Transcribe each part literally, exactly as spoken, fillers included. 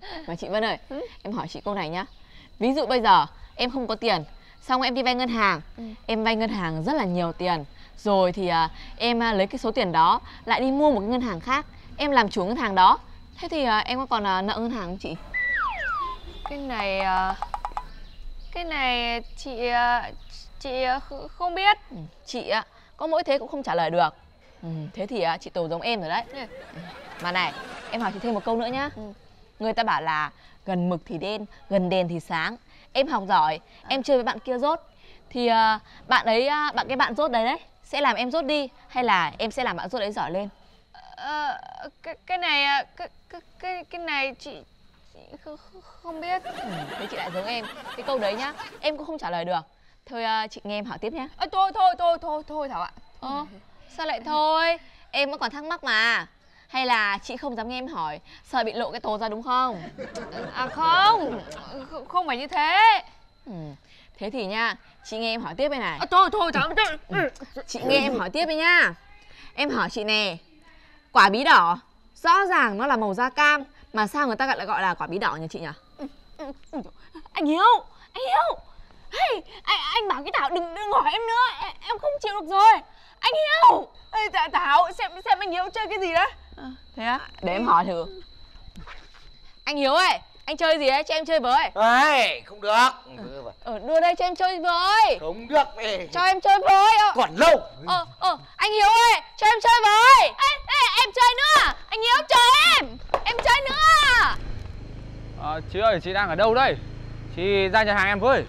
Mà chị Vân ơi, ừ? em hỏi chị câu này nhá. Ví dụ bây giờ em không có tiền, xong em đi vay ngân hàng, ừ. em vay ngân hàng rất là nhiều tiền, rồi thì à, em à, lấy cái số tiền đó lại đi mua một cái ngân hàng khác, em làm chủ ngân hàng đó. Thế thì à, em có còn à, nợ ngân hàng không chị? Cái này à, cái này chị à, chị à, không biết. Ừ, chị á có mỗi thế cũng không trả lời được. Ừ, thế thì à, chị Tố giống em rồi đấy. Ừ. Mà này, em hỏi chị thêm một câu nữa nhá. Ừ. Người ta bảo là gần mực thì đen, gần đèn thì sáng. Em học giỏi, à. em chơi với bạn kia dốt, thì uh, bạn ấy, uh, bạn cái bạn dốt đấy đấy sẽ làm em dốt đi, hay là em sẽ làm bạn dốt đấy giỏi lên? Ờ, cái, cái này, cái, cái, cái, cái này chị, chị không, không biết. Ừ, thế chị lại giống em. Cái câu đấy nhá, em cũng không trả lời được. Thôi uh, chị nghe em hỏi tiếp nhé. À, thôi, thôi, thôi, thôi, thôi Thảo ạ. Ờ, sao lại thôi? Em vẫn còn thắc mắc mà. Hay là chị không dám nghe em hỏi, sợ bị lộ cái tố ra đúng không? À không, không phải như thế. Ừ, thế thì nha, chị nghe em hỏi tiếp đây này. À, thôi, thôi Thảo. Ừ, chị nghe em hỏi tiếp đi nha. Em hỏi chị nè, quả bí đỏ rõ ràng nó là màu da cam, mà sao người ta lại gọi là quả bí đỏ nhỉ chị nhỉ? Anh Hiếu, anh Hiếu, hey, anh, anh bảo cái Thảo đừng đừng hỏi em nữa, em, em không chịu được rồi. Anh Hiếu, Ê, Thảo xem xem anh Hiếu chơi cái gì đấy. À, thế á? Để em hỏi thử. Anh Hiếu ơi, anh chơi gì đấy? Cho em chơi với. Ê, không được. Ờ, đưa đây cho em chơi với. Không được. Ê. Cho em chơi với. Ờ. Còn lâu. Ờ, ờ, anh Hiếu ơi, cho em chơi với. Ê, ê, em chơi nữa. Anh Hiếu chơi em. Em chơi nữa. À, chị ơi, chị đang ở đâu đây? Chị ra nhà hàng em với.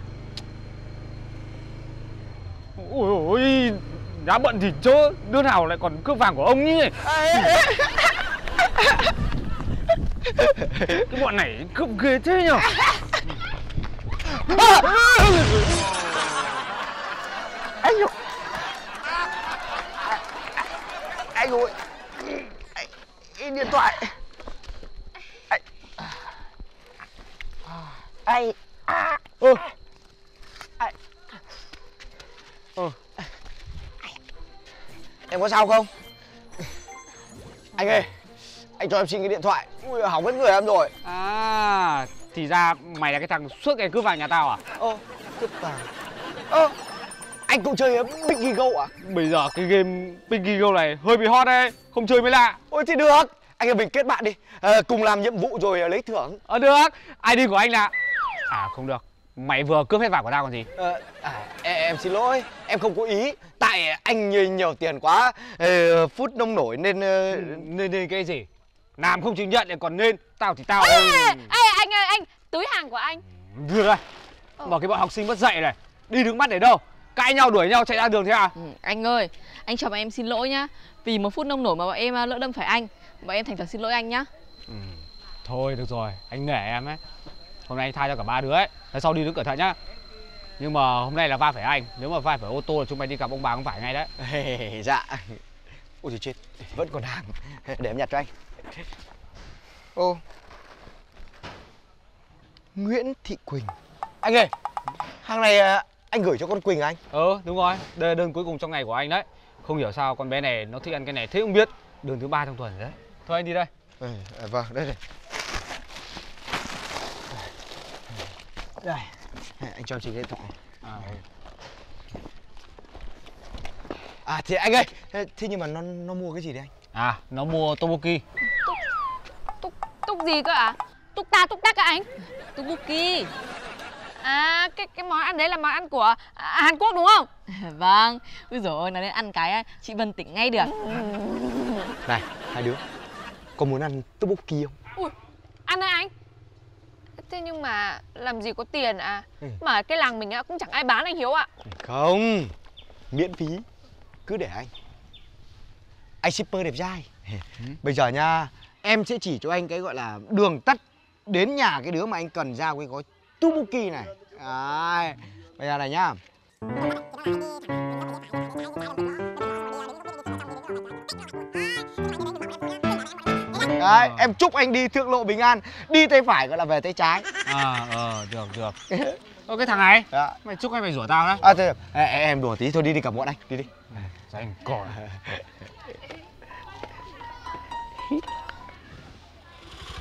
Ôi ôi, đã bận thì chớ, đứa nào lại còn cướp vàng của ông nhỉ? Cái bọn này cướp ghê thế nhở? Anh ơi, anh ơi, anh, điện thoại. Anh, anh, Ơ, anh, em có sao không? Anh ơi, anh cho em xin cái điện thoại. Ui, hỏng hết người em rồi. à, thì ra mày là cái thằng suốt ngày cướp vàng nhà tao à? Ơ, cướp vàng. Ơ, anh cũng chơi Biggie Go à? Bây giờ cái game Biggie Go này hơi bị hot đấy, không chơi mới lạ. Ôi thì được, anh em mình kết bạn đi, à, cùng làm nhiệm vụ rồi lấy thưởng. Ờ được, i đê của anh là... À không được, mày vừa cướp hết vàng của tao còn gì. Ờ, à, em, em xin lỗi, em không có ý. Tại anh nhiều, nhiều tiền quá, uh, phút nông nổi nên, uh... nên... Nên cái gì? Làm không chịu nhận thì còn nên, tao thì tao... Ê, ê, ê anh ơi, anh, túi hàng của anh. Đưa đây, mà cái bọn học sinh mất dạy này, đi đứng mắt để đâu? Cãi nhau đuổi nhau chạy ra đường thế à? Ừ, anh ơi, anh cho bọn em xin lỗi nhá. Vì một phút nông nổi mà bọn em lỡ đâm phải anh. Bọn em thành thật xin lỗi anh nhá. Ừ, thôi được rồi, anh nể em ấy. Hôm nay anh tha cho cả ba đứa ấy, lần sau đi đứng cẩn thận nhá. Nhưng mà hôm nay là va phải anh, nếu mà va phải ô tô là chúng mày đi gặp ông bà không phải ngay đấy. Hey, dạ. Ôi trời chết, vẫn còn hàng. Để em nhặt cho anh. Ô, Nguyễn Thị Quỳnh. Anh ơi, hàng này anh gửi cho con Quỳnh anh. Ờ đúng rồi, đây là đơn cuối cùng trong ngày của anh đấy. Không hiểu sao con bé này nó thích ăn cái này thế không biết. Đơn thứ ba trong tuần rồi đấy. Thôi anh đi đây. Ừ, vâng, đây này. Đây, anh cho chị cái điện thoại. À, à thì anh ơi, thế nhưng mà nó nó mua cái gì đấy anh? À, nó mua tteokbokki. Túc, túc gì cơ ạ? À? Túc ta, túc tắc à anh? Tteokbokki. À, cái cái món ăn đấy là món ăn của à, Hàn Quốc đúng không? Vâng, ui dồi ôi, nói đến ăn cái chị Vân tỉnh ngay được. Này, hai đứa, có muốn ăn tteokbokki không? Ui, ăn đấy anh. Thế nhưng mà làm gì có tiền à? Ừ. Mà cái làng mình cũng chẳng ai bán anh Hiếu ạ. Không, miễn phí, cứ để anh. Anh shipper đẹp trai. Ừ. Bây giờ nha, em sẽ chỉ cho anh cái gọi là đường tắt đến nhà cái đứa mà anh cần giao cái gói tteokbokki này. Đấy, bây giờ này nhá. Đấy, em chúc anh đi thượng lộ bình an, đi tay phải gọi là về tay trái. À, ờ, được, được. Ơ cái thằng này, Dạ. mày chúc hay mày rủa tao đấy? À, thôi, em, em đùa tí thôi, đi đi cầm bọn anh, đi đi. Rảnh còi.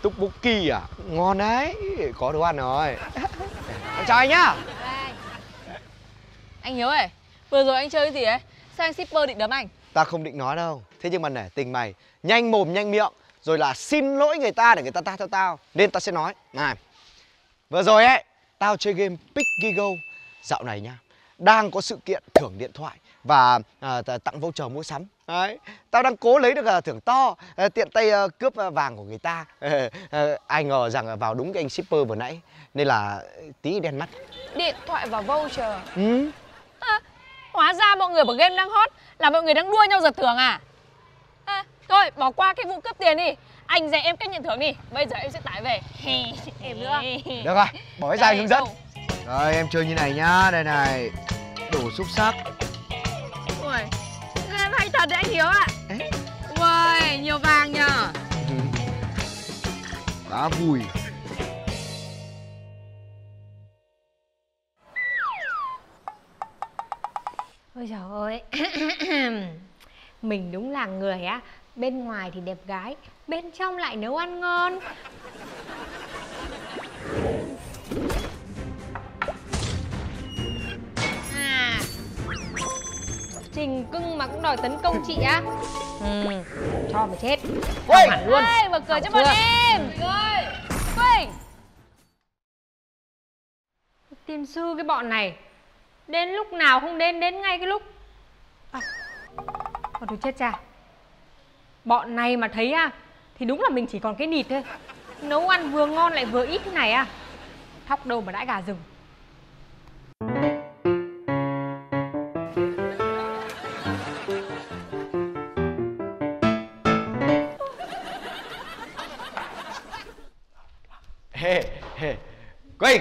tteokbokki à? Ngon đấy, có đồ ăn rồi. Em chào anh nhá. Đây. Anh Hiếu ơi, vừa rồi anh chơi cái gì ấy? Sao anh shipper định đấm anh? Ta không định nói đâu. Thế nhưng mà nể tình mày, nhanh mồm nhanh miệng, rồi là xin lỗi người ta để người ta tha cho tao. Nên tao sẽ nói. Này, vừa rồi ấy, tao chơi game Piggy Go. Dạo này nhá, đang có sự kiện thưởng điện thoại và à, tặng voucher mua sắm. Đấy, tao đang cố lấy được à, thưởng to, à, tiện tay à, cướp à, vàng của người ta. à, à, ai ngờ rằng à, vào đúng cái anh shipper vừa nãy, nên là tí đen mắt. Điện thoại và voucher. Ừ. À, hóa ra mọi người bảo game đang hot là mọi người đang đua nhau giật thưởng à? À thôi bỏ qua cái vụ cướp tiền đi. Anh dạy em cách nhận thưởng đi. Bây giờ em sẽ tải về. Em nữa. Được rồi, bỏ cái dây hướng dẫn. đâu. Rồi em chơi như này nhá, đây này. Đổ xúc sắc. Ui, em hay thật đấy anh Hiếu ạ. Ê. Ui, nhiều vàng nhờ. Cá vùi. Ôi trời ơi. Mình đúng là người á, bên ngoài thì đẹp gái, bên trong lại nấu ăn ngon. À, Trình cưng mà cũng đòi tấn công chị á. Ừ, cho mà chết. Ui, hẳn luôn. Ê, mở cửa cho Chưa? bọn em. Ơi, Quỳnh. Tiên sư cái bọn này, đến lúc nào không đến, đến ngay cái lúc à, Ôi tôi chết cha. Bọn này mà thấy à, thì đúng là mình chỉ còn cái nịt thôi. Nấu ăn vừa ngon lại vừa ít thế này à. Thóc đâu mà đãi gà rừng. Hê, hê. Quỳnh.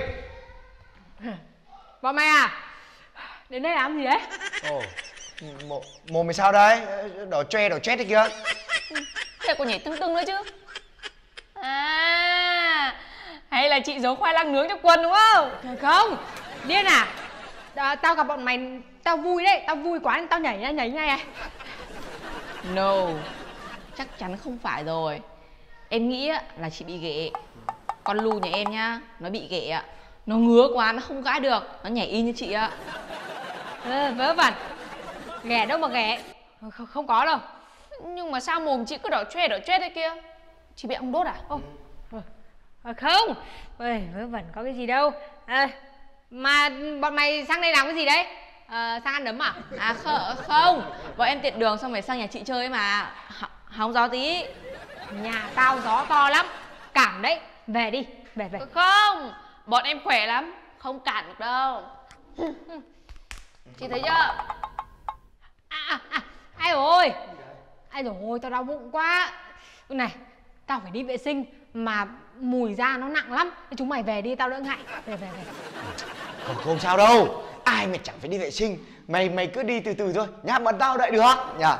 Bọn mày à, đến đây làm gì đấy? Ồ, mồm mồm mày sao đấy? Đỏ tre đỏ chết đấy kìa. Thế còn nhảy tưng tưng nữa chứ. À, hay là chị giấu khoai lang nướng trong quần đúng không? Không, điên à, à tao gặp bọn mày, tao vui đấy, tao vui quá nên tao nhảy ra nhảy ngay à. No, chắc chắn không phải rồi. Em nghĩ á, là chị bị ghệ. Con Lu nhà em nhá, nó bị ghệ ạ. Nó ngứa quá, nó không gãi được, nó nhảy y như chị ạ. Ừ, vớ vẩn. Ghẻ đâu mà ghẻ, không, không có đâu. Nhưng mà sao mồm chị cứ đỏ choe đỏ choe thế kia? Chị bị ong đốt à? Ô, à, không, ôi, vớ vẩn có cái gì đâu. À, mà bọn mày sang đây làm cái gì đấy? À, sang ăn nấm à? À không, không, bọn em tiện đường xong rồi sang nhà chị chơi ấy mà. H hóng gió tí. Nhà tao gió to lắm, cản đấy. Về đi, về về. Không, bọn em khỏe lắm, không cản được đâu. Chị thấy chưa? À, à, à, ai ôi, ai rồi ôi, tao đau bụng quá. Này, tao phải đi vệ sinh mà mùi da nó nặng lắm. Chúng mày về đi, tao đỡ ngại. Về về về. Không, không sao đâu. Ai mà chẳng phải đi vệ sinh. Mày mày cứ đi từ từ thôi nhá, bọn tao đợi được nhá.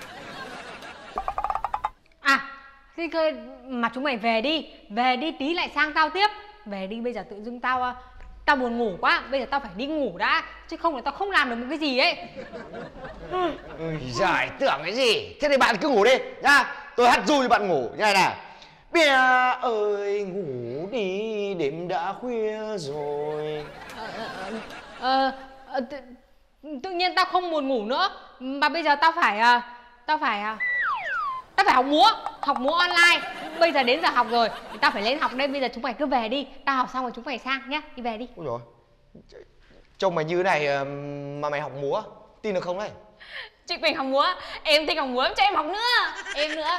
À, thì cơ mà chúng mày về đi, về đi tí lại sang tao tiếp. Về đi, bây giờ tự dưng tao tao buồn ngủ quá, bây giờ tao phải đi ngủ đã, chứ không là tao không làm được một cái gì ấy. Ui giời, tưởng cái gì. Thế thì bạn cứ ngủ đi nhá. Tôi hắt du cho bạn ngủ như này này. Bia ơi ngủ đi, đêm đã khuya rồi. Ờ, ờ, tự, tự nhiên tao không buồn ngủ nữa. Mà bây giờ tao phải à, Tao phải à, Tao phải học múa, học múa online. Bây giờ đến giờ học rồi, thì tao phải lên học đây. Bây giờ chúng mày cứ về đi, tao học xong rồi chúng mày sang nhá, đi về đi. Ôi dồi, trông mày như thế này mà mày học múa, tin được không đấy? Chị Quỳnh học múa, em thích học múa, em cho em học nữa. Em nữa.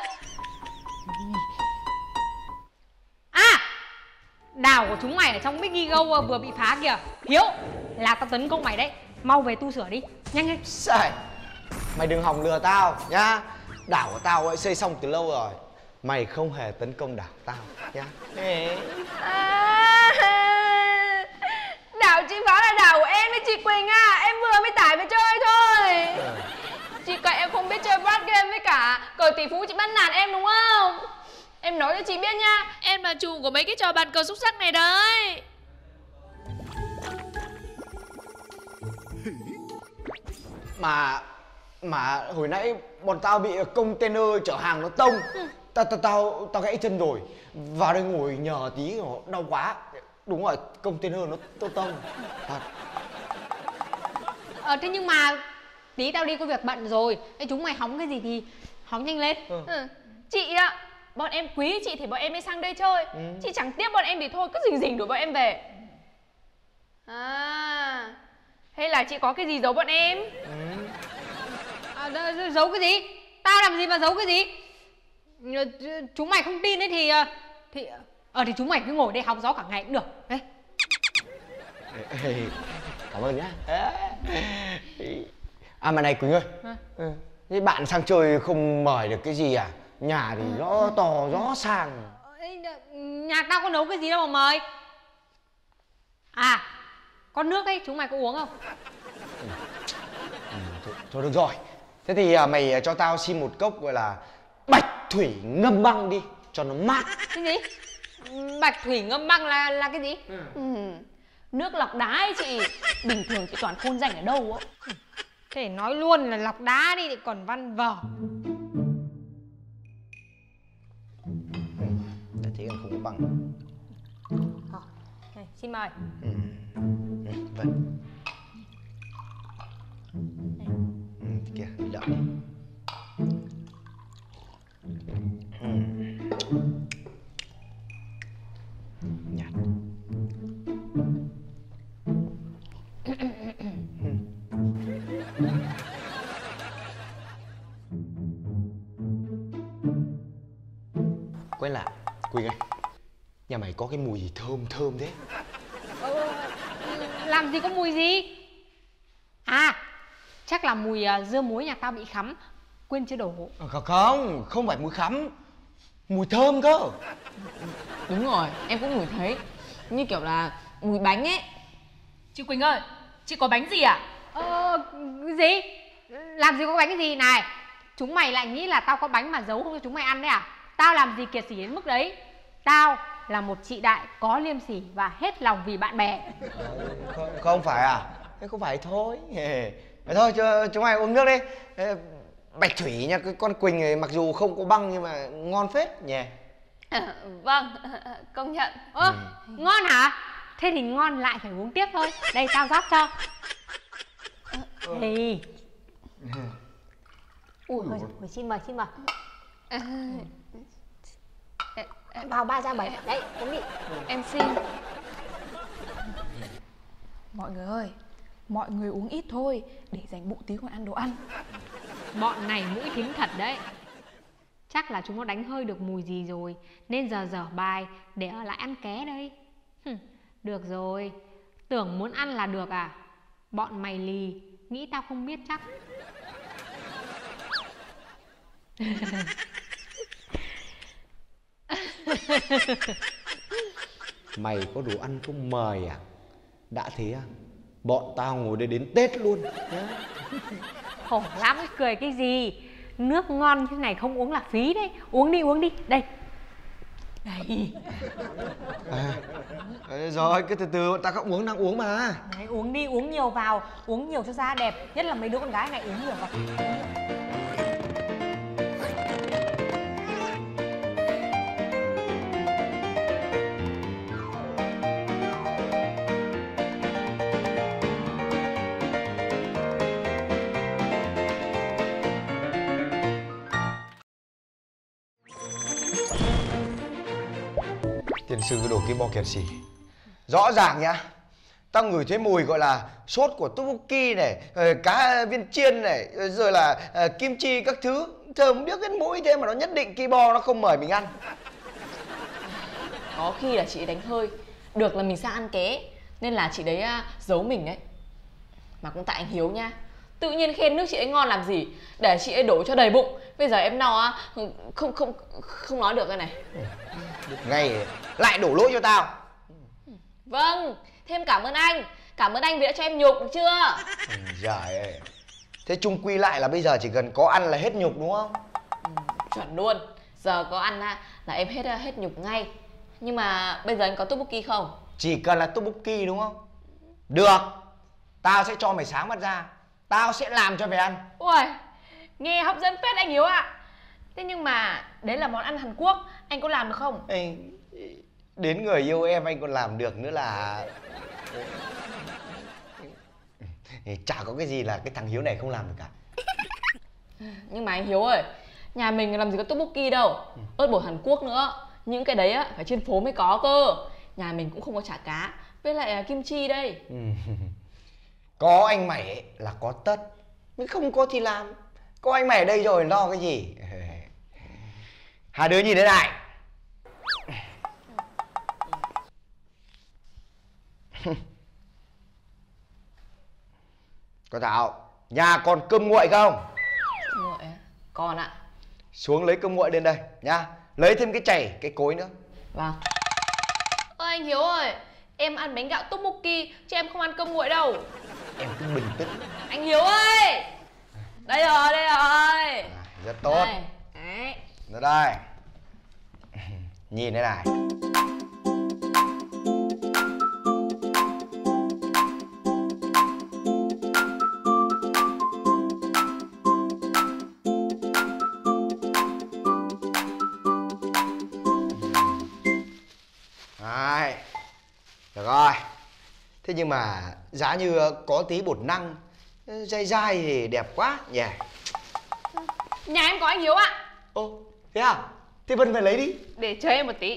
À, đảo của chúng mày ở trong Piggy Go vừa bị phá kìa. Hiếu, là tao tấn công mày đấy. Mau về tu sửa đi, nhanh lên. Sai. Mày đừng hòng lừa tao nhá. Đảo của tao ấy xây xong từ lâu rồi. Mày không hề tấn công đảo tao nhá. À, đảo chị phá là đảo của em với chị Quỳnh à. Em vừa mới tải về chơi thôi. Ừ. Chị cậy em không biết chơi board game với cả cờ tỷ phú, chị bắt nạt em đúng không? Em nói cho chị biết nha, em là chủ của mấy cái trò bàn cờ xúc sắc này đấy. Mà Mà hồi nãy bọn tao bị container chở hàng nó tông. tao tao tao tao gãy chân rồi, vào đây ngồi nhờ tí nó đau quá. Đúng rồi, container nó tô tông thật. Ờ thế nhưng mà tí tao đi có việc bận rồi. Thế chúng mày hóng cái gì thì hóng nhanh lên. Ừ. Ừ. Chị ạ, bọn em quý chị thì bọn em mới sang đây chơi. Ừ. Chị chẳng tiếp bọn em thì thôi, cứ rình rình đuổi bọn em về. À, hay là chị có cái gì giấu bọn em? Ừ. À, đ- giấu cái gì? Tao làm gì mà giấu cái gì? Ờ, chúng mày không tin ấy thì thì ờ thì chúng mày cứ ngồi đây hóng gió cả ngày cũng được. Đấy. Ê, cảm ơn nhá. À mà này Quỳnh ơi, Hả? ừ. Thế bạn sang chơi không mời được cái gì à? Nhà thì rõ to rõ sang. Ê, nhà tao có nấu cái gì đâu mà mời. À, có nước ấy, chúng mày có uống không? Ừ, thôi, thôi được rồi. Thế thì à, mày cho tao xin một cốc gọi là bạch thủy ngâm băng đi cho nó mát. Cái gì? Bạch thủy ngâm băng là là cái gì? Ừ. Ừ. Nước lọc đá ấy chị. Bình thường chị toàn khôn rảnh ở đâu á. Thế nói luôn là lọc đá đi thì còn văn vở. Đã thế còn không có băng. Ờ, này, xin mời. Ừ. Ừ, vâng. Ừ, kìa, đợi đi. Ừ. Nhạt. Quay lại, Quỳnh ơi, nhà mày có cái mùi gì thơm thơm thế? Ờ, làm gì có mùi gì? À, chắc là mùi uh, dưa muối nhà tao bị khắm, quên chưa đổ. À, không, không phải mùi khắm, mùi thơm cơ. Đúng rồi, em cũng ngửi thấy. Như kiểu là mùi bánh ấy. Chị Quỳnh ơi, chị có bánh gì à? Ờ, cái gì? Làm gì có bánh cái gì này? Chúng mày lại nghĩ là tao có bánh mà giấu không cho chúng mày ăn đấy à? Tao làm gì kiệt sỉ đến mức đấy. Tao là một chị đại có liêm sỉ và hết lòng vì bạn bè. Không, không phải à? Thế không phải thôi. Thế thôi, cho chúng mày uống nước đi. Bạch thủy nha, cái con Quỳnh này mặc dù không có băng nhưng mà ngon phết nhỉ. À, vâng, công nhận. Ơ, ừ. Ngon hả? Thế thì ngon lại phải uống tiếp thôi. Đây tao rót cho. Ừ. Thì ui thôi, thôi, xin mời, xin mời. À, Vào ba ra bảy. Đấy, uống đi. em xin. Mọi người ơi, mọi người uống ít thôi để dành bụng tí còn ăn đồ ăn. Bọn này mũi thính thật đấy. Chắc là chúng nó đánh hơi được mùi gì rồi nên giờ dở bài để ở lại ăn ké đây. Hừm, được rồi. Tưởng muốn ăn là được à? Bọn mày lì, nghĩ tao không biết chắc. Mày có đồ ăn không mời à? Đã thế à? Bọn tao ngồi đây đến Tết luôn nhá. Khổ lắm, cười cái gì? Nước ngon thế này không uống là phí đấy. Uống đi, uống đi. Đây. Đây. À, rồi, cứ từ từ, bọn tao có uống, đang uống mà. Đấy, uống đi, uống nhiều vào. Uống nhiều cho da đẹp. Nhất là mấy đứa con gái này uống nhiều vào. Tiền sư cái đồ kia bo kiệt xì. Rõ ràng nhá, tao ngửi thấy mùi gọi là sốt của tteokbokki này, cá viên chiên này, rồi là uh, kim chi các thứ. Thơm biết cái mũi thế mà nó nhất định ki bo nó không mời mình ăn. Có khi là chị đánh hơi. Được là mình sang ăn ké nên là chị đấy uh, giấu mình đấy. Mà cũng tại anh Hiếu nha. Tự nhiên khen nước chị ấy ngon làm gì, để chị ấy đổ cho đầy bụng. Bây giờ em no á, không không không nói được cái này. Ngay lại đổ lỗi cho tao. Vâng, thêm cảm ơn anh. Cảm ơn anh vì đã cho em nhục, được chưa? Ừ, giời ơi. Thế chung quy lại là bây giờ chỉ cần có ăn là hết nhục đúng không? Ừ, chuẩn luôn. Giờ có ăn là em hết hết nhục ngay. Nhưng mà bây giờ anh có tteokbokki không? Chỉ cần là tteokbokki đúng không? Được. Tao sẽ cho mày sáng mắt ra. Tao sẽ làm cho mày ăn. Ui, nghe hấp dẫn phết anh Hiếu ạ. Thế nhưng mà đấy là món ăn Hàn Quốc, anh có làm được không? Ê, đến người yêu em anh còn làm được nữa là chả có cái gì là cái thằng Hiếu này không làm được cả. Nhưng mà anh Hiếu ơi, nhà mình làm gì có tteokbokki đâu, ớt bột Hàn Quốc nữa. Những cái đấy á phải trên phố mới có cơ. Nhà mình cũng không có chả cá, với lại à, kim chi đây. Ừ. Có anh mày ấy là có tất, nhưng không có thì làm. Có anh mày ở đây rồi lo cái gì. Hai đứa nhìn thế này. Con Thảo, nhà còn cơm nguội không? Nguội à? Còn ạ. Xuống lấy cơm nguội lên đây nhá. Lấy thêm cái chày, cái cối nữa. Vâng. Ơ anh Hiếu ơi, em ăn bánh gạo tteokbokki chứ em không ăn cơm nguội đâu. Em cứ bình tĩnh. Anh Hiếu ơi, đây rồi, đây rồi. À, rất tốt. Đây. Đấy. Rồi đây. Nhìn thế này. Đấy. Được rồi. Thế nhưng mà giá như có tí bột năng dai dai thì đẹp quá nhỉ. Yeah. Nhà em có anh Hiếu ạ. Ô, thế à? Thế Vân về lấy đi. Để chờ em một tí.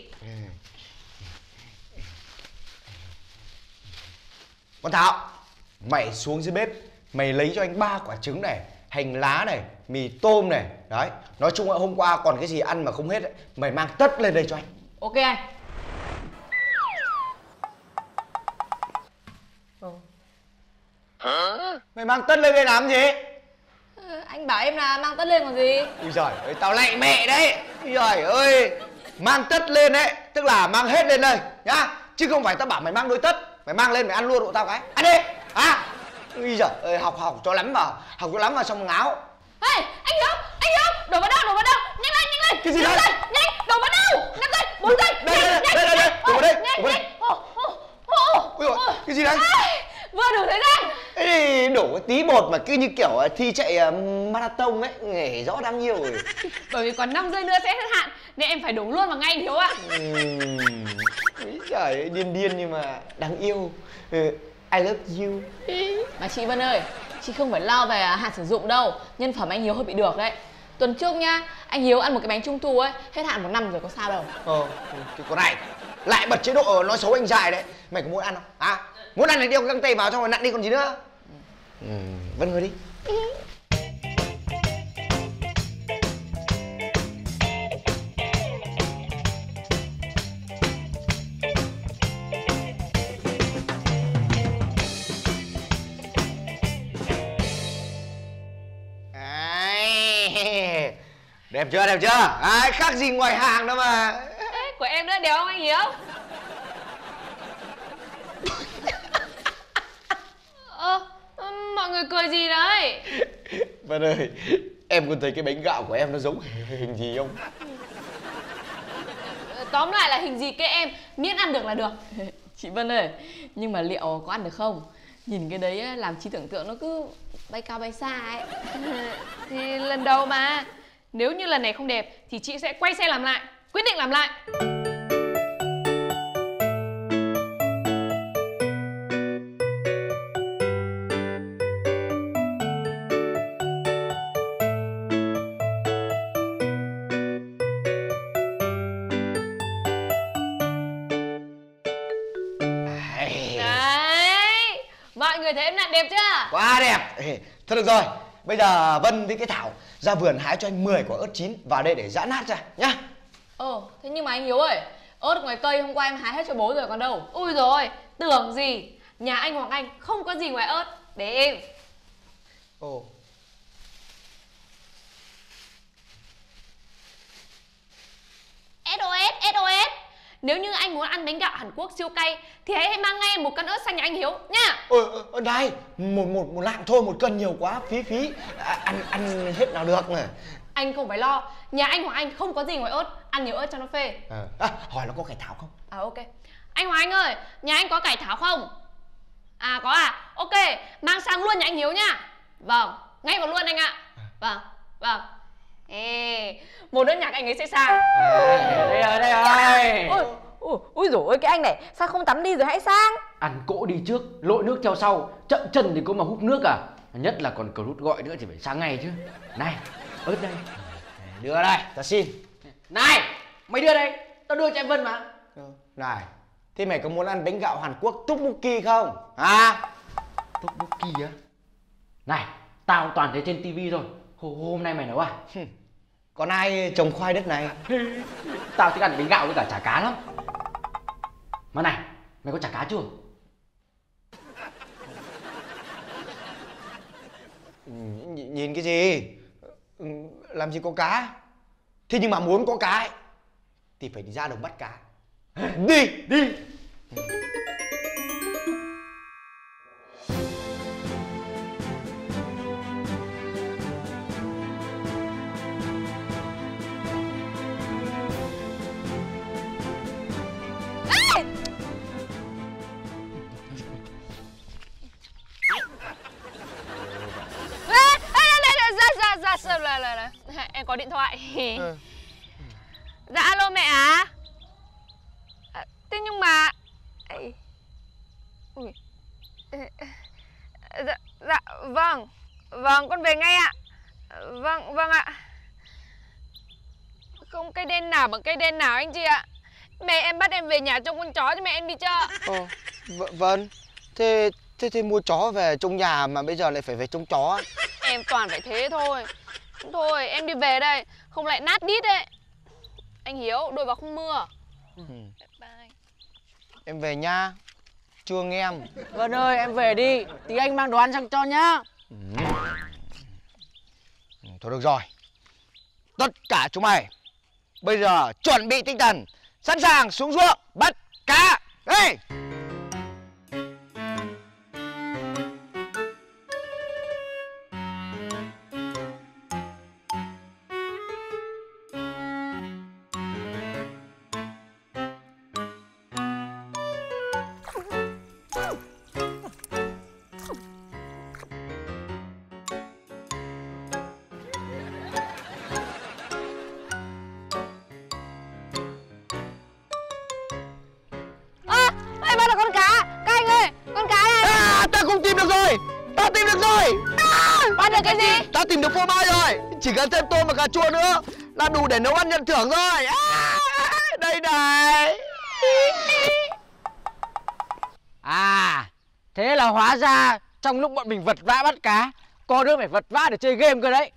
Con Thảo, mày xuống dưới bếp, mày lấy cho anh ba quả trứng này, hành lá này, mì tôm này. Đấy, nói chung là hôm qua còn cái gì ăn mà không hết ấy, mày mang tất lên đây cho anh. Ok anh. Hả? Mày mang tất lên đây làm gì? Ừ, anh bảo em là mang tất lên còn gì. Ui giời ơi, tao lạy mẹ đấy. Ui giời ơi, mang tất lên đấy, tức là mang hết lên đây nhá. Chứ không phải tao bảo mày mang đôi tất. Mày mang lên mày ăn luôn hộ tao cái. Ăn đi. À. Ui giời ơi, học học cho lắm vào. Học cho lắm vào xong ngáo. Ê, anh Hiếu, anh Hiếu, đổ vào đâu, đổ vào đâu. Nhanh lên, nhanh lên. Cái gì nhanh đấy? lên, nhanh, đổ vào đâu. năm giây, bốn giây. Đây, đây, đây, đây, đây, đổ vào đây, Nhanh, đổ vào đây. nhanh. Ồ, ồ, ồ. Ui giời, cái gì đấy? Vừa đủ thời gian. Ê, đổ cái tí bột mà cứ như kiểu thi chạy uh, marathon ấy, nghe rõ đáng nhiều rồi. Bởi vì còn năm giây nữa sẽ hết hạn nên em phải đổ luôn vào ngay anh Hiếu ạ. Uhm, trời ơi, điên điên nhưng mà đáng yêu. uh, I love you. Mà chị Vân ơi, chị không phải lo về hạn sử dụng đâu. Nhân phẩm anh Hiếu hơi bị được đấy. Tuần trước nhá, anh Hiếu ăn một cái bánh trung thu ấy, hết hạn một năm rồi có sao đâu. Ờ, cái con này lại bật chế độ nói xấu anh dài đấy. Mày có muốn ăn không? À, muốn ăn thì đeo găng tay vào xong rồi nặn đi còn gì nữa. Ừ, Vân ngồi đi. Đấy. Đẹp chưa, đẹp chưa? Đấy, khác gì ngoài hàng đâu mà. Ê, của em nữa đều không anh Hiếu? Ơ, ờ, mọi người cười gì đấy? Vân ơi, em còn thấy cái bánh gạo của em nó giống hình gì không? Tóm lại là hình gì kệ em, miễn ăn được là được. Chị Vân ơi, nhưng mà liệu có ăn được không? Nhìn cái đấy ấy, làm trí tưởng tượng nó cứ bay cao bay xa ấy. Thì lần đầu mà. Nếu như lần này không đẹp thì chị sẽ quay xe làm lại, quyết định làm lại. Đấy, mọi người thấy em nặn đẹp chưa? Quá đẹp. Thôi được rồi, bây giờ Vân với cái Thảo ra vườn hái cho anh mười quả ớt chín vào đây để giã nát ra nhá. Ờ, thế nhưng mà anh Hiếu ơi, ớt ngoài cây hôm qua em hái hết cho bố rồi còn đâu. Ui rồi, tưởng gì. Nhà anh Hoàng Anh không có gì ngoài ớt. Để em. Ồ. ét ô ét, ét ô ét. Nếu như anh muốn ăn bánh gạo Hàn Quốc siêu cay thì hãy mang ngay một cân ớt xanh nhà anh Hiếu nhá. Ôi, ôi, này, một, một, một lạng thôi, một cân nhiều quá, phí phí. À, ăn, ăn hết nào được mà. Anh không phải lo, nhà anh Hoàng Anh không có gì ngoài ớt. Ăn nhiều ớt cho nó phê. À, à, hỏi nó có cải thảo không? À ok. Anh Hoàng Anh ơi, nhà anh có cải thảo không? À có à, ok, mang sang luôn nhà anh Hiếu nhá. Vâng, ngay vào luôn anh ạ. Vâng, vâng. Ê, một đứa nhạc anh ấy sẽ sang. Đây rồi, đây rồi. Ôi, ôi, ôi dồi ôi, cái anh này sao không tắm đi rồi hãy sang. Ăn cỗ đi trước, lội nước theo sau, chậm chân thì có mà hút nước à. Nhất là còn cờ rút gọi nữa thì phải sang ngay chứ. Này, ớt đây. Đưa đây, ta xin. Này, mày đưa đây, tao đưa cho em Vân mà. Này, thế mày có muốn ăn bánh gạo Hàn Quốc tteokbokki không? À? Tteokbokki á? Này, tao toàn thấy trên tivi rồi. Hồ, hôm nay mày nấu à? Còn ai trồng khoai đất này? Tao thích ăn bánh gạo với cả chả cá lắm. Mà này, mày có chả cá chưa? Nh nhìn cái gì? Làm gì có cá? Thế nhưng mà muốn có cá ấy, thì phải đi ra đồng bắt cá. Đi, đi. Em có điện thoại. Ừ. Dạ alo mẹ à? À thế nhưng mà Ui. Dạ, dạ vâng. Vâng con về ngay ạ. Vâng vâng ạ. Không cây đen nào bằng cây đen nào anh chị ạ. Mẹ em bắt em về nhà trông con chó cho mẹ em đi chợ. Ờ, vâng. Thế, thế thế mua chó về trông nhà mà bây giờ lại phải về trông chó. Em toàn phải thế thôi. Thôi em đi về đây, không lại nát đít đấy. Anh Hiếu, đội vào không mưa. Ừ. Bye. Em về nha. Thương em. Vân ơi, em về đi. Tí anh mang đồ ăn sang cho nhá. Ừ. Thôi được rồi. Tất cả chúng mày bây giờ chuẩn bị tinh thần, sẵn sàng xuống ruộng bắt cá. Đây. Bắt được cái gì? Ta tìm được phô mai rồi. Chỉ cần thêm tôm và cà chua nữa là đủ để nấu ăn nhận thưởng rồi. À, đây này. À, thế là hóa ra trong lúc bọn mình vật vã bắt cá, có đứa phải vật vã để chơi game cơ đấy.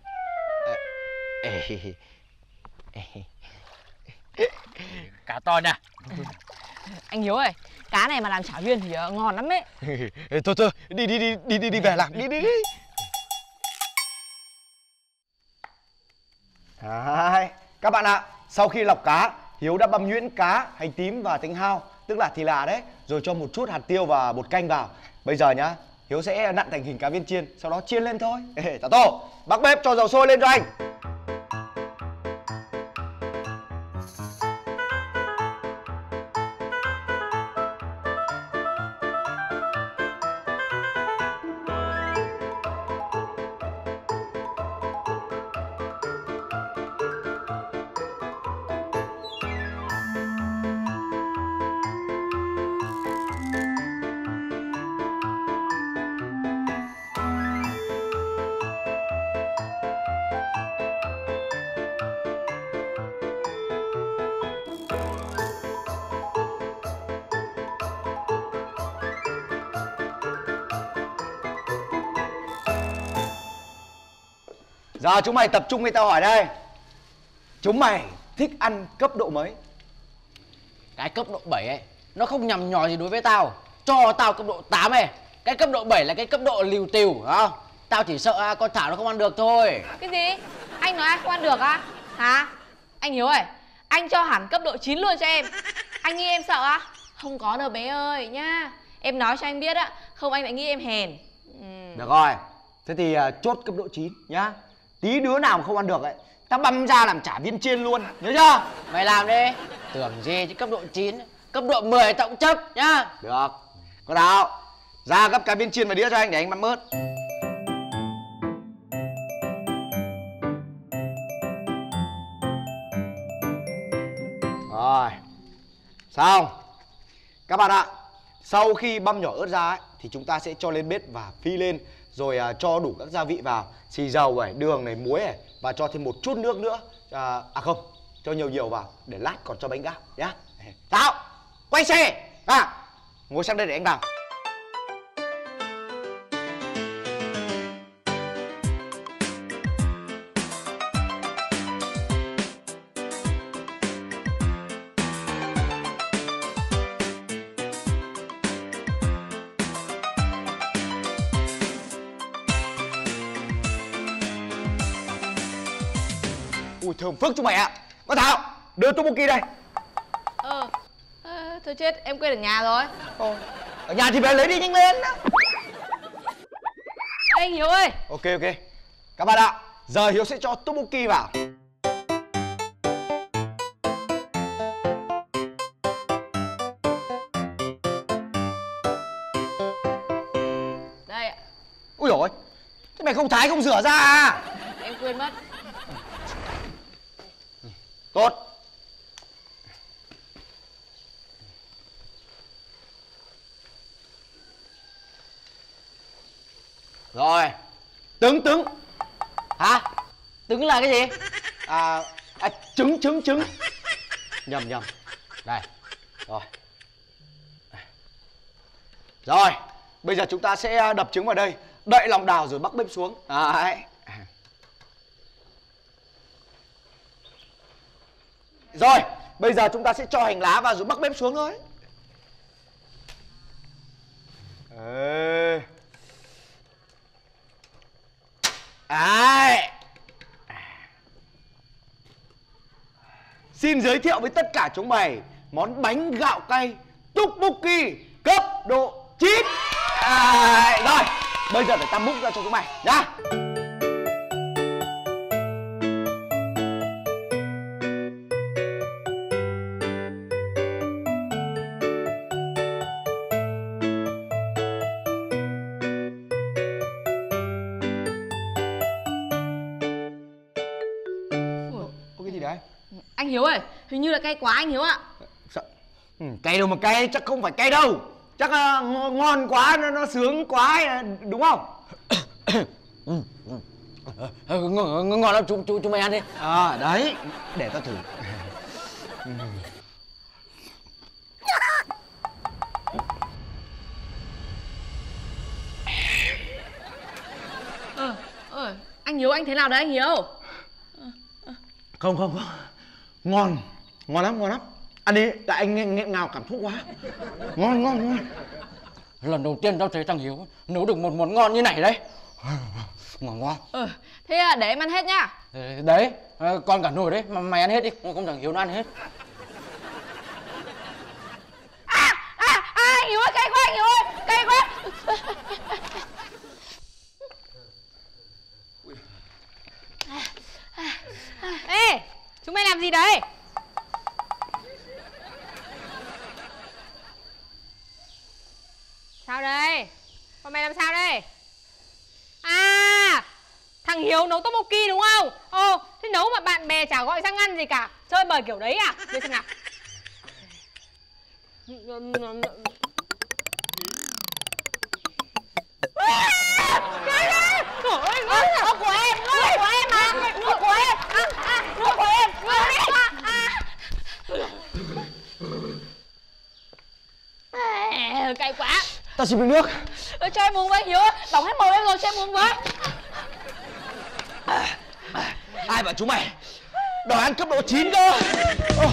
Cá to nha. Anh Hiếu ơi, cá này mà làm chảo viên thì ngon lắm ấy. Thôi thôi, đi đi đi đi đi đi về làm, đi đi đi. Đấy, các bạn ạ, sau khi lọc cá, Hiếu đã băm nhuyễn cá, hành tím và tinh hao, tức là thì là đấy, rồi cho một chút hạt tiêu và bột canh vào. Bây giờ nhá, Hiếu sẽ nặn thành hình cá viên chiên, sau đó chiên lên thôi. Tả Tô, bác bếp cho dầu sôi lên cho anh. Giờ chúng mày tập trung với tao hỏi đây. Chúng mày thích ăn cấp độ mấy? Cái cấp độ bảy ấy, nó không nhằm nhò gì đối với tao. Cho tao cấp độ tám ấy. Cái cấp độ bảy là cái cấp độ liều tiều, không? Tao chỉ sợ con Thảo nó không ăn được thôi. Cái gì? Anh nói ai không ăn được á? Hả? Anh Hiếu ơi, anh cho hẳn cấp độ chín luôn cho em. Anh nghĩ em sợ á? Không có đâu bé ơi nhá. Em nói cho anh biết á, không anh lại nghĩ em hèn. Ừ. Được rồi, thế thì uh, chốt cấp độ chín nhá. Tí đứa nào mà không ăn được ấy, tao băm ra làm chả viên chiên luôn, nhớ chưa? Mày làm đi. Tưởng gì chứ cấp độ chín, cấp độ mười tao cũng chấp nhá. Được. Con Đào, ra gấp cá viên chiên và đĩa cho anh để anh băm ớt. Rồi. Xong. Các bạn ạ, sau khi băm nhỏ ớt ra ấy, thì chúng ta sẽ cho lên bếp và phi lên. Rồi à, cho đủ các gia vị vào, xì dầu này, đường này, muối này. Và cho thêm một chút nước nữa. À, à không, cho nhiều nhiều vào để lát còn cho bánh gạo nhá. Tao, quay xe. À, ngồi sang đây để anh vào. Ui thơm phức chúng mày ạ. Con Thảo, đưa tteokbokki đây. Ờ, à, thôi chết, em quên ở nhà rồi. Ồ, ở nhà thì về lấy đi nhanh lên. Ê, anh Hiếu ơi. Ok ok. Các bạn ạ, giờ Hiếu sẽ cho tteokbokki vào. Đây ạ. Ui dồi, thế mày không thái không rửa ra à? Em quên mất. Tốt. Rồi. Trứng trứng. Hả? Trứng là cái gì? À, à trứng trứng trứng. Nhầm nhầm. Đây. Rồi. Rồi, bây giờ chúng ta sẽ đập trứng vào đây, đậy lòng đào rồi bắc bếp xuống. Đấy. Rồi, bây giờ chúng ta sẽ cho hành lá vào rồi bắc bếp xuống thôi. Ê. Đấy. Xin giới thiệu với tất cả chúng mày món bánh gạo cay tteokbokki cấp độ chín. À, rồi, bây giờ để tao múc ra cho chúng mày nhá. Anh Hiếu ơi, hình như là cay quá anh Hiếu ạ. Sao? Ừ, cay đâu mà cay, chắc không phải cay đâu. Chắc là ngon, ngon quá, nó, nó sướng quá, đúng không? Ngon, ngon lắm, chúng, chúng, chúng mày ăn đi. À, đấy, để tao thử. Ờ, ờ, anh Hiếu anh thế nào đấy anh Hiếu? Không, không, không. Ngon, ngon lắm, ngon lắm. Ăn đi, tại anh nghẹn, nghẹn ngào cảm xúc quá. Ngon, ngon, ngon. Lần đầu tiên tao thấy thằng Hiếu nấu được một món ngon như này đấy. Ngon quá. Ờ, thế à, để em ăn hết nhá. Đấy, con cả nồi đấy, mà mày ăn hết đi, không thằng Hiếu nó ăn hết. À, à, à, anh Hiếu ơi, cay quá anh Hiếu ơi, cay quá. Ê, chúng mày làm gì đấy? Sao đây? Bọn mày làm sao đây? À, thằng Hiếu nấu tteokbokki đúng không? Ồ, thế nấu mà bạn bè chả gọi sang ăn gì cả. Chơi bời kiểu đấy à? Để xem nào. Nước của em, nước của em mà, nước của em, à, à, nước của em, nước đi. À, cay quá. Tao xin miếng nước. Ơ, cho em uống với Hiếu ơi, bỏng hết mồm em rồi, cho em uống với. À, à, ai bảo chúng mày đòi ăn cấp độ chín cơ. Ô.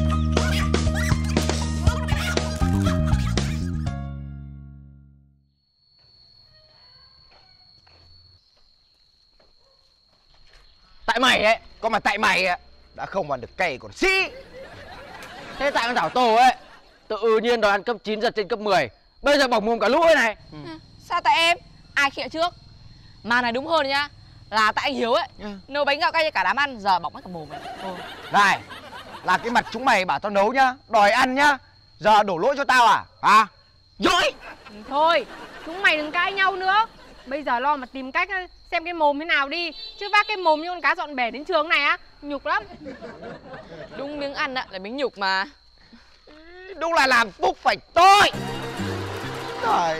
Tại mày ấy. Có mà tại mày đã không ăn được cay còn sĩ. Thế tại con Thảo Tô ấy tự nhiên đòi ăn cấp chín giật trên cấp mười. Bây giờ bỏng mồm cả lũ ấy này. Ừ. Sao tại em? Ai khịa trước? Mà này đúng hơn nhá, là tại anh Hiếu ấy. Ừ. Nấu bánh gạo cay cho cả đám ăn, giờ bỏng hết cả mồm ấy. Ừ. Này, là cái mặt chúng mày bảo tao nấu nhá, đòi ăn nhá. Giờ đổ lỗi cho tao à? À? Dỗi. Thôi, chúng mày đừng cãi nhau nữa. Bây giờ lo mà tìm cách xem cái mồm thế nào đi. Chứ vác cái mồm như con cá dọn bể đến trường này á, Nhục lắm. Đúng miếng ăn ạ là miếng nhục mà. Đúng là làm phúc phải tôi. Trời.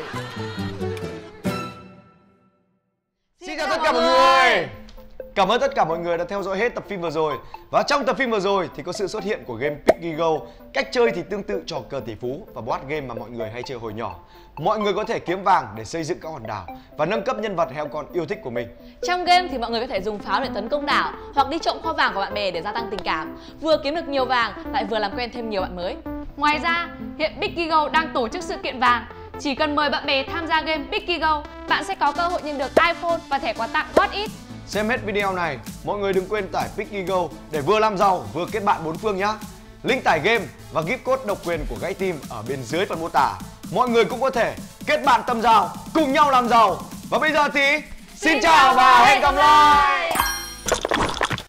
Xin chào tất cả mọi người. Cảm ơn tất cả mọi người đã theo dõi hết tập phim vừa rồi. Và trong tập phim vừa rồi thì có sự xuất hiện của game Piggy Go. Cách chơi thì tương tự trò cờ tỷ phú và board game mà mọi người hay chơi hồi nhỏ. Mọi người có thể kiếm vàng để xây dựng các hòn đảo và nâng cấp nhân vật heo con yêu thích của mình. Trong game thì mọi người có thể dùng pháo để tấn công đảo hoặc đi trộm kho vàng của bạn bè để gia tăng tình cảm. Vừa kiếm được nhiều vàng lại vừa làm quen thêm nhiều bạn mới. Ngoài ra, hiện Piggy Go đang tổ chức sự kiện vàng. Chỉ cần mời bạn bè tham gia game Piggy Go, bạn sẽ có cơ hội nhận được iPhone và thẻ quà tặng What It. Xem hết video này, mọi người đừng quên tải Piggy Go để vừa làm giàu vừa kết bạn bốn phương nhé. Link tải game và gift code độc quyền của Gãy Tim ở bên dưới phần mô tả. Mọi người cũng có thể kết bạn tâm giao, cùng nhau làm giàu. Và bây giờ thì xin, xin chào và hẹn gặp lại.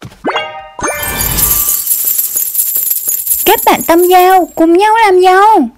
Kết bạn tâm giao, cùng nhau làm giàu.